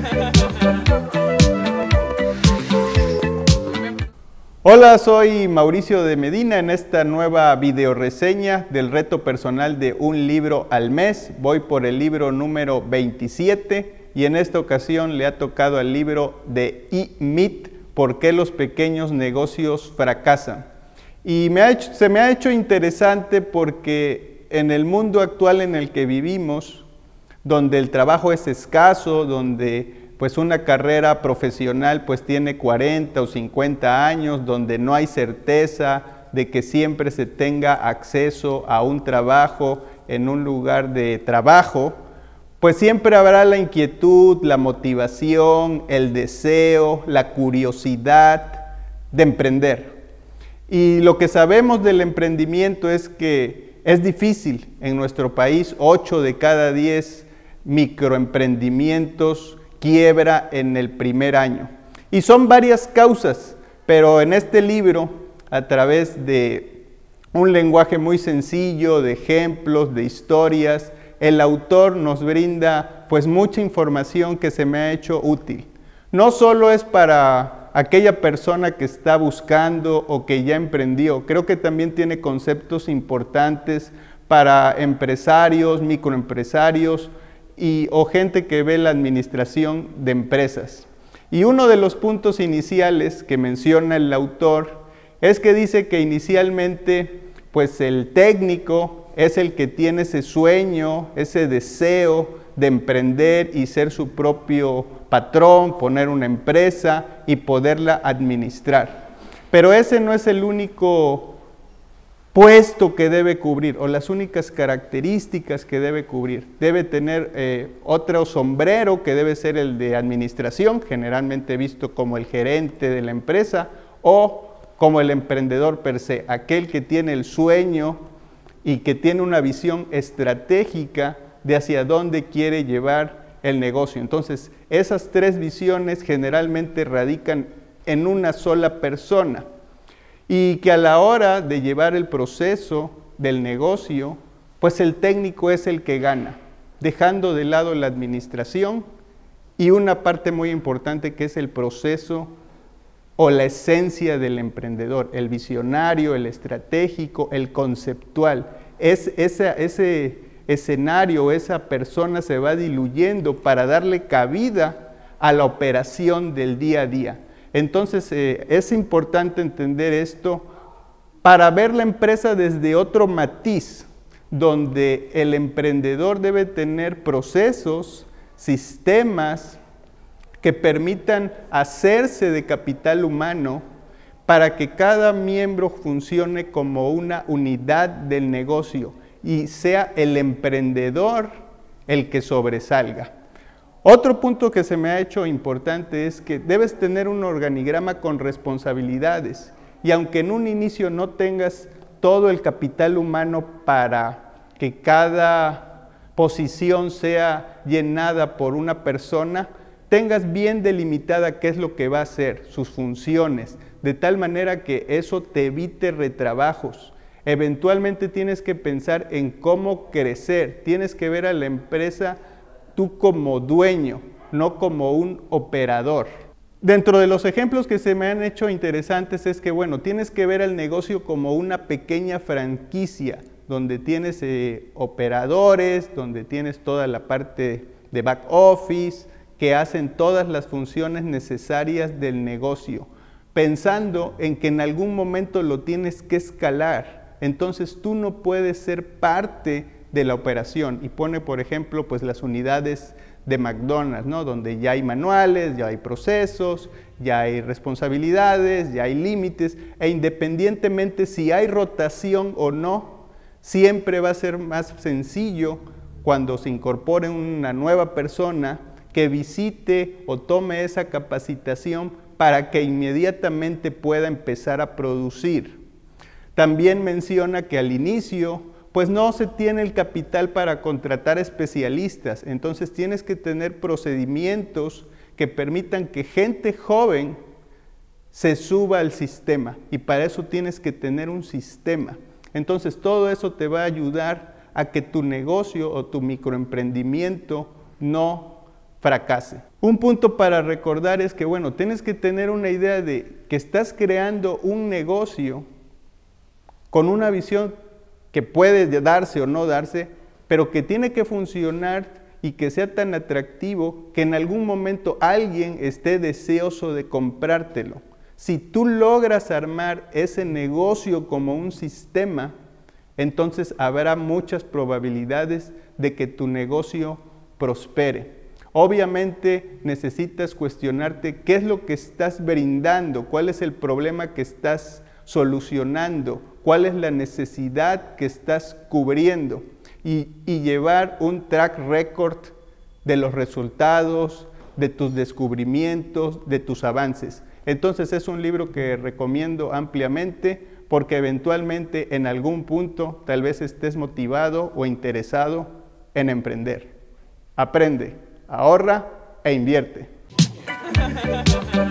Hola, soy Mauricio de Medina en esta nueva video reseña del reto personal de un libro al mes. Voy por el libro número 27 y en esta ocasión le ha tocado al libro de E-Myth, ¿por qué los pequeños negocios fracasan? Y se me ha hecho interesante porque en el mundo actual en el que vivimos, donde el trabajo es escaso, donde pues una carrera profesional pues tiene 40 o 50 años, donde no hay certeza de que siempre se tenga acceso a un trabajo en un lugar de trabajo, pues siempre habrá la inquietud, la motivación, el deseo, la curiosidad de emprender. Y lo que sabemos del emprendimiento es que es difícil en nuestro país. 8 de cada 10 microemprendimientos quiebra en el primer año. Y son varias causas, pero en este libro, a través de un lenguaje muy sencillo, de ejemplos, de historias, el autor nos brinda pues mucha información que se me ha hecho útil. No solo es para aquella persona que está buscando o que ya emprendió, creo que también tiene conceptos importantes para empresarios, microempresarios, o gente que ve la administración de empresas. Y uno de los puntos iniciales que menciona el autor es que dice que inicialmente pues el técnico es el que tiene ese sueño, ese deseo de emprender y ser su propio patrón, poner una empresa y poderla administrar. Pero ese no es el único puesto que debe cubrir o las únicas características que debe cubrir. Debe tener otro sombrero que debe ser el de administración, generalmente visto como el gerente de la empresa o como el emprendedor per se, aquel que tiene el sueño y que tiene una visión estratégica de hacia dónde quiere llevar el negocio. Entonces, esas tres visiones generalmente radican en una sola persona. Y que a la hora de llevar el proceso del negocio, pues el técnico es el que gana, dejando de lado la administración y una parte muy importante que es el proceso o la esencia del emprendedor, el visionario, el estratégico, el conceptual. Ese escenario, esa persona se va diluyendo para darle cabida a la operación del día a día. Entonces es importante entender esto para ver la empresa desde otro matiz, donde el emprendedor debe tener procesos, sistemas que permitan hacerse de capital humano para que cada miembro funcione como una unidad del negocio y sea el emprendedor el que sobresalga. Otro punto que se me ha hecho importante es que debes tener un organigrama con responsabilidades y aunque en un inicio no tengas todo el capital humano para que cada posición sea llenada por una persona, tengas bien delimitada qué es lo que va a hacer, sus funciones, de tal manera que eso te evite retrabajos. Eventualmente tienes que pensar en cómo crecer, tienes que ver a la empresa tú como dueño, no como un operador. Dentro de los ejemplos que se me han hecho interesantes es que, bueno, tienes que ver el negocio como una pequeña franquicia, donde tienes operadores, donde tienes toda la parte de back office, que hacen todas las funciones necesarias del negocio, pensando en que en algún momento lo tienes que escalar. Entonces tú no puedes ser parte de la operación y pone por ejemplo pues las unidades de McDonald's, ¿no? Donde ya hay manuales, ya hay procesos, ya hay responsabilidades, ya hay límites e independientemente si hay rotación o no, siempre va a ser más sencillo cuando se incorpore una nueva persona que visite o tome esa capacitación para que inmediatamente pueda empezar a producir. También menciona que al inicio pues no se tiene el capital para contratar especialistas, entonces tienes que tener procedimientos que permitan que gente joven se suba al sistema y para eso tienes que tener un sistema. Entonces todo eso te va a ayudar a que tu negocio o tu microemprendimiento no fracase. Un punto para recordar es que, bueno, tienes que tener una idea de que estás creando un negocio con una visión que puede darse o no darse, pero que tiene que funcionar y que sea tan atractivo que en algún momento alguien esté deseoso de comprártelo. Si tú logras armar ese negocio como un sistema, entonces habrá muchas probabilidades de que tu negocio prospere. Obviamente necesitas cuestionarte qué es lo que estás brindando, cuál es el problema que estás solucionando, cuál es la necesidad que estás cubriendo y llevar un track record de los resultados, de tus descubrimientos, de tus avances. Entonces es un libro que recomiendo ampliamente porque eventualmente en algún punto tal vez estés motivado o interesado en emprender. Aprende, ahorra e invierte.